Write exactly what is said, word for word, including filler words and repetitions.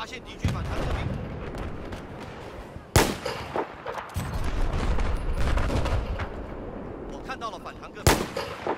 现敌军反坦克兵。我看到了反坦克兵。